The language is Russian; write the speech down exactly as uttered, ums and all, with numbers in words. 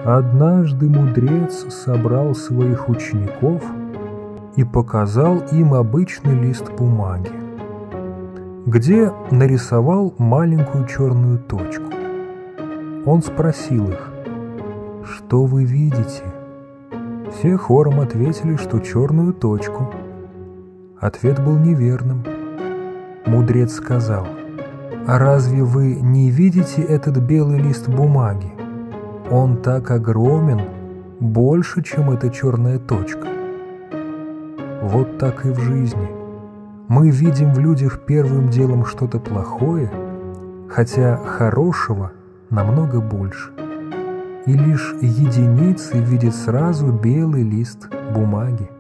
Однажды мудрец собрал своих учеников и показал им обычный лист бумаги, где нарисовал маленькую черную точку. Он спросил их: «Что вы видите?» Все хором ответили, что черную точку. Ответ был неверным. Мудрец сказал: «А разве вы не видите этот белый лист бумаги? Он так огромен, больше, чем эта черная точка». Вот так и в жизни. Мы видим в людях первым делом что-то плохое, хотя хорошего намного больше. И лишь единицы видят сразу белый лист бумаги.